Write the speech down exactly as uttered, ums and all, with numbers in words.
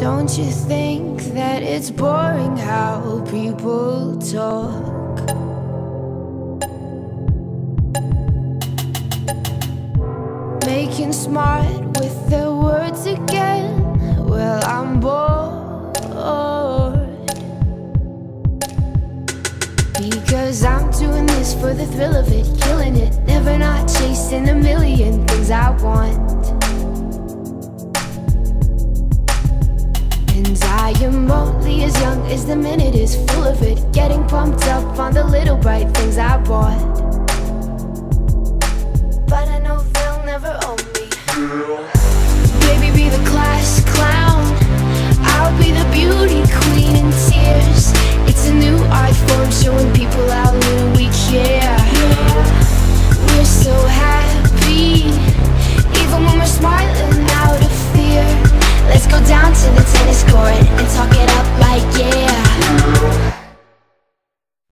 Don't you think that it's boring how people talk? Making smart with their words again. Well, I'm bored, because I'm doing this for the thrill of it, killing it, never not chasing a million things I want. And I am only as young as the minute is full of it, getting pumped up on the little bright things I bought. But I know they'll never own me.